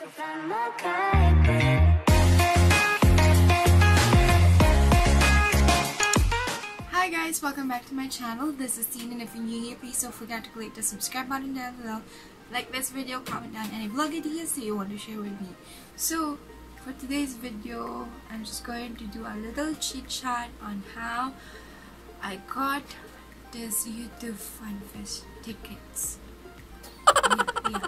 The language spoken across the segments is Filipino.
Hi guys, welcome back to my channel. This is Teen, and if you're new here, please don't forget to click the subscribe button down below, like this video, comment down any vlog ideas that you want to share with me. So for today's video, I'm just going to do a little chit chat on how I got this YouTube FanFest tickets. Yeah.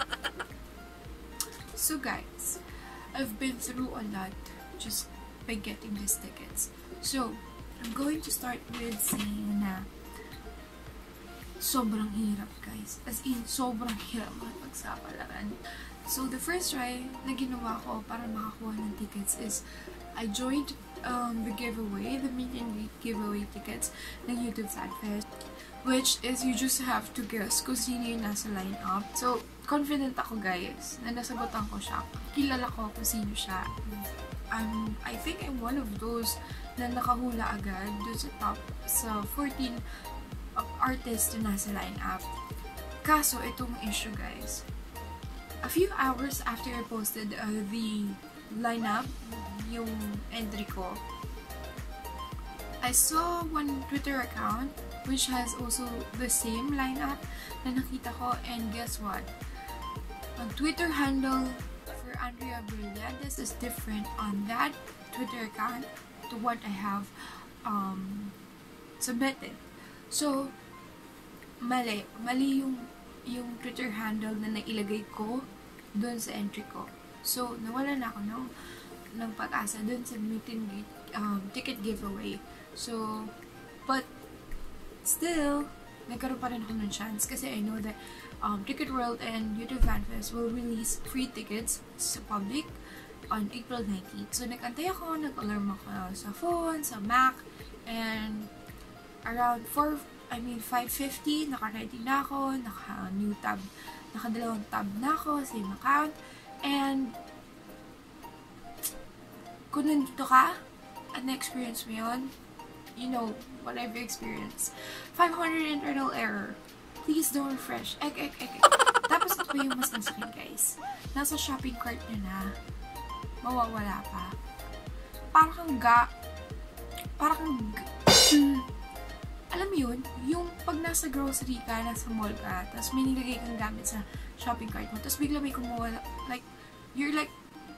So guys, I've been through a lot just by getting these tickets. So I'm going to start with saying na sobrang hirap guys. As in, sobrang hirap mapagsapalaran. So the first try na ginawa ko para makakuha ng tickets is I joined the giveaway, the meet and greet giveaway tickets ng YouTube FanFest, which is you just have to guess kung sino yung nasa lineup. So confident ako guys na nasagutan ko siya. Kilala ko kung sino siya. I think I'm one of those na nakahula agad doon sa top sa 14 artists na nasa lineup. Kaso itong issue guys, a few hours after I posted the lineup, yung entry ko, I saw one Twitter account which has also the same lineup na nakita ko, and guess what? Ang Twitter handle for Andrea Brillantes is different on that Twitter account to what I have submitted. So, mali yung Twitter handle na nailagay ko doon sa entry ko. So, nawalan ako ng pag-asa doon sa meet and greet ticket giveaway. So, but still, nagkaroon pa rin ako ng chance kasi I know that Ticket World and YouTube FanFest will release free tickets sa public on April 19th. So, nag-antay ako, nag-alarm ako sa phone, sa Mac, and around 5:50, naka-ready na ako, naka-new tab, naka-dalawang tab na ako, same account, and kung nandito ka at na-experience mo yun, you know what I've experienced. 500 internal error. Please don't refresh. Tapos ito yung mas nasakit guys. Nasa shopping cart nyo na, mawawala pa. Parang alam mo yun, yung pag nasa grocery ka, nasa mall ka, tapos may nilagay kang gamit sa shopping cart mo, tapos bigla may kumuwala, like, you're like,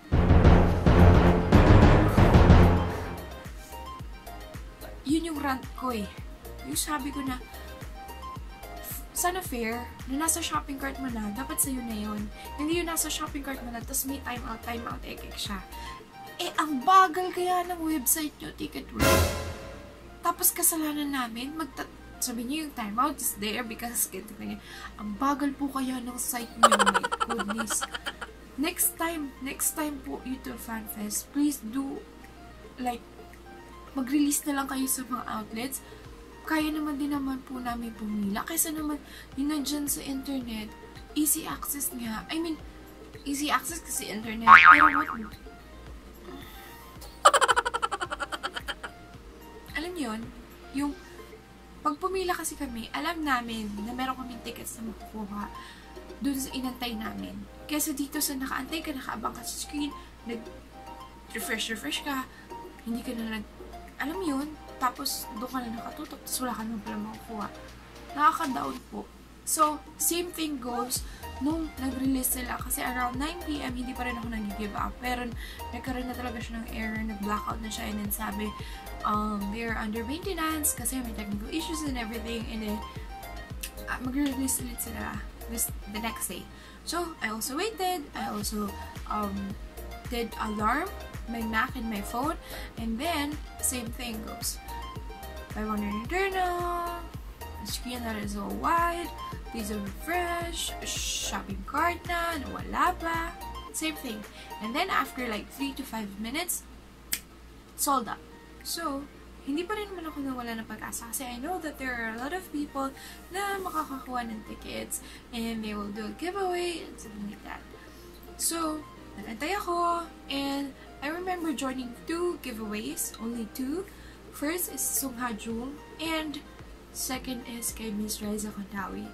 yun yung rant ko eh. Yung sabi ko na, sana fair, na nasa shopping cart mo na, dapat sa'yo na yun. Hindi yung nasa shopping cart mo na, tapos may time out, siya. Eh, ang bagal kaya ng website nyo, Ticket World. Tapos kasalanan namin, sabi niyo yung timeout is there because ang bagal po kaya ng site niyo, my goodness. Next time po YouTube FanFest, please do, like, mag-release na lang kayo sa mga outlets. Kaya naman din naman po namin pumila. Kaysa naman, yun nandyan sa internet, easy access nga. I mean, easy access kasi internet. Pero what? Alam niyo yun, yung pag pumila kasi kami, alam namin na meron kaming tickets na makukuha dun sa inantay namin. Kaysa dito sa nakaantay ka, nakaabang ka sa screen, nag-refresh ka, hindi ka na alam mo yun, tapos doon ka na nakatutok, tapos wala ka naman pala makukuha. Nakaka-down po. So, same thing goes nung nag-release sila kasi around 9 PM, hindi pa rin ako nag-give up. Pero nagkaroon na talaga siya ng error, nag-blackout na siya, and then sabi, they're under maintenance kasi may technical issues and everything, and then mag-release ulit sila the next day. So, I also waited. I also did alarm my Mac and my phone, and then same thing goes. 500 internal, the screen that is all wide, please refresh, shopping cart na, nawala pa, same thing. And then after like 3 to 5 minutes, sold out. So, hindi pa rin naman ako nawala ng pag-asa kasi I know that there are a lot of people na makakakuha ng tickets and they will do a giveaway and something like that. So, nagantay ako, and I remember joining 2 giveaways, only 2. First is Sung Ha Jung, and second is kay Miss Raisa Kondawi.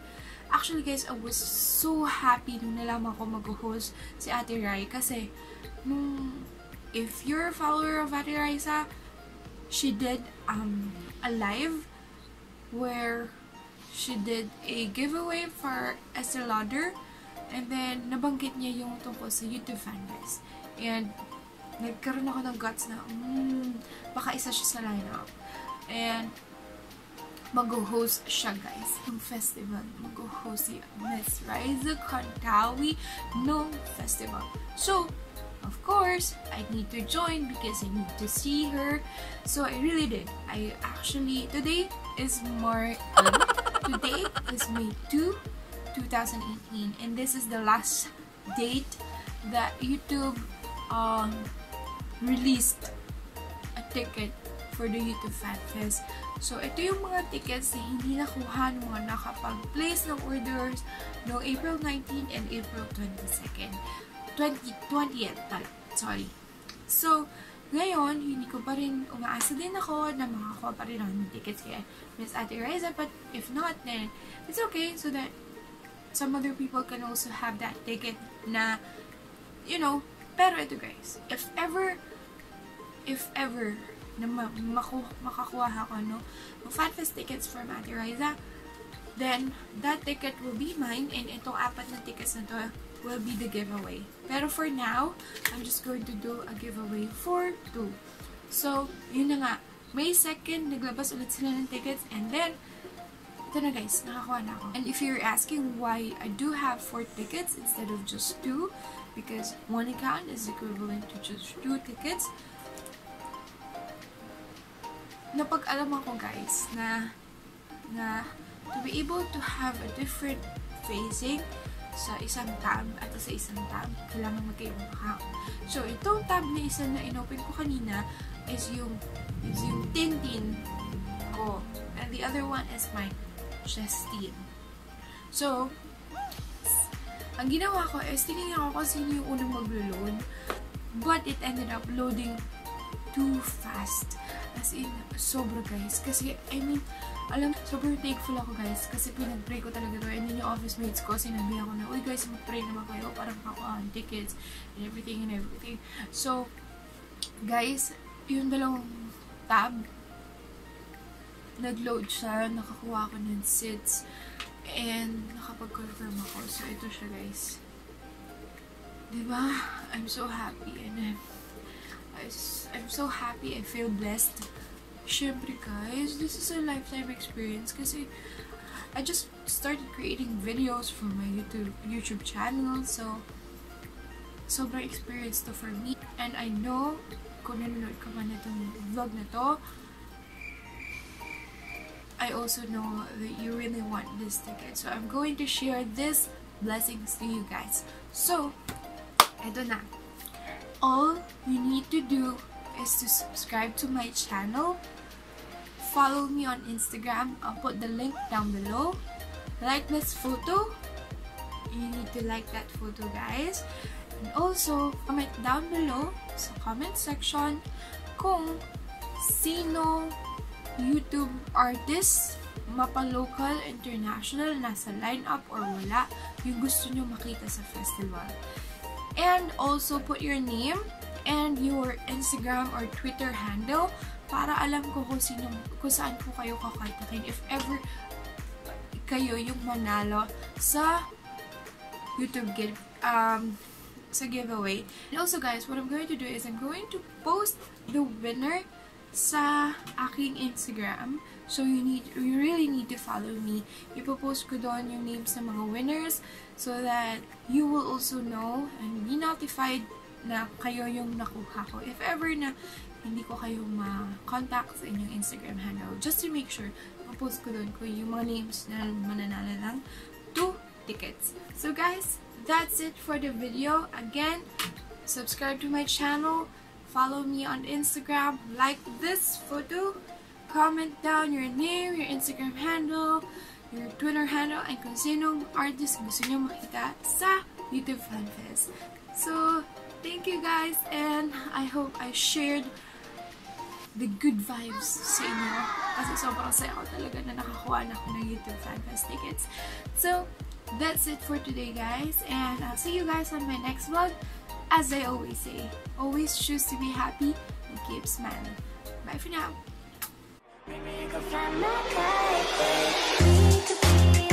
Actually guys, I was so happy nung nalaman ko mag-host si Ate Rai kasi if you're a follower of Ate Raisa, she did a live where she did a giveaway for Estee Lauder, and then nabanggit niya yung tungkol sa YouTube Fanfest. And nagkaroon ako ng guts na baka isa siya sa lineup. And mag-host siya guys ng festival. Mag-host si Miss Raisa Contawi ng festival. So, of course, I need to join because I need to see her. So, I really did. Today is May 2, 2018. And this is the last date that YouTube released a ticket for the YouTube Fanfest. So, ito yung mga tickets na hindi nakuha ng mga nakapag-place ng orders noong April 19 and April 20th. Sorry. So, ngayon, hindi ko pa rin, umaasa din ako na makakuha pa rin ng tickets kay Miss Ate Raisa, but if not, then it's okay so that some other people can also have that ticket na, you know, pero ito guys, if ever na makakuha ako ng Fanfest tickets from Ate Raisa, then that ticket will be mine, and itong 4 na tickets na to will be the giveaway. Pero for now, I'm just going to do a giveaway for 2. So, yun na nga. May 2nd, naglabas ulit sila ng tickets, and then, ito na guys, nakakuha na ako. And if you're asking why I do have 4 tickets instead of just 2, because 1 account is equivalent to just 2 tickets, napag-alaman ko guys na to be able to have a different phasing sa isang tab at sa isang tab, kailangan magkaibang account. So, itong tab na isa na inopen ko kanina is yung Tintin ko. And the other one is my Justine. So, ang ginawa ko is tinignan ko kung sino yung unang maglo-load, but it ended up loading too fast. As in, sobra guys. Kasi, sobrang thankful ako guys. Kasi pinag-pray ko talaga to. And then yung office mates ko, sinabi ako na, uy guys, mag-pray naman kayo para makakuha ang tickets and everything. So, guys, yung dalawang tab, nag-load siya, nakakuha ako ng seats, and nakapag-confirm ako. So, ito siya guys. Diba? I'm so happy, and I'm so happy. I feel blessed. Syempre guys, this is a lifetime experience kasi I just started creating videos for my YouTube channel, so sobrang experience to for me. And I know kung nanonood ka man itong vlog na to, I also know that you really want this ticket. So I'm going to share this blessings to you guys. So, eto na. All you need to do is to subscribe to my channel, follow me on Instagram, I'll put the link down below, like this photo, you need to like that photo guys, and also comment down below sa comment section kung sino YouTube artist, mapa-local, international, nasa lineup or wala, yung gusto nyo makita sa festival. And also put your name and your Instagram or Twitter handle para alam ko kung saan po kayo kakontakin if ever kayo yung manalo sa YouTube sa giveaway. And also guys, what I'm going to do is I'm going to post the winner sa aking Instagram. So you really need to follow me. Ipopost ko doon yung names ng mga winners so that you will also know and be notified na kayo yung nakuha ko. If ever na hindi ko kayo ma-contact sa inyong Instagram handle, just to make sure, ipopost ko doon kung yung mga names na mananalo ng 2 tickets. So guys, that's it for the video. Again, subscribe to my channel, follow me on Instagram, like this photo, comment down your name, your Instagram handle, your Twitter handle, and kung sinong artist gusto nyo makita sa YouTube Fanfest. So, thank you guys, and I hope I shared the good vibes sa inyo. Kasi sobrang saya ko talaga na nakakuha na ako ng YouTube FanFest tickets. So, that's it for today, guys. And I'll see you guys on my next vlog. As I always say, always choose to be happy and keep smiling. Bye for now.